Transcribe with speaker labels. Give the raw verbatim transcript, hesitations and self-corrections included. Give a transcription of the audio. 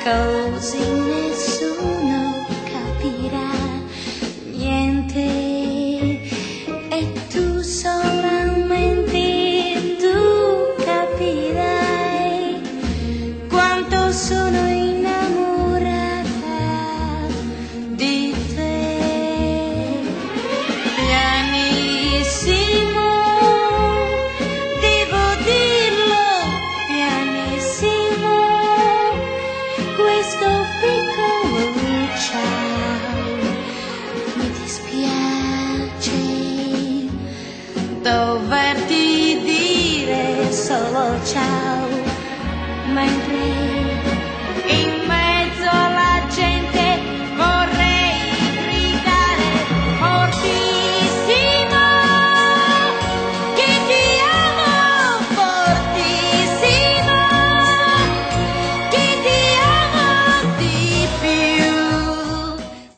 Speaker 1: così nessuno capirà niente e tu solamente tu capirai quanto sono innamorata di te. Pianissimo, devo dirlo, pianissimo, questo piccolo ciao mi dispiace doverti dire solo ciao mentre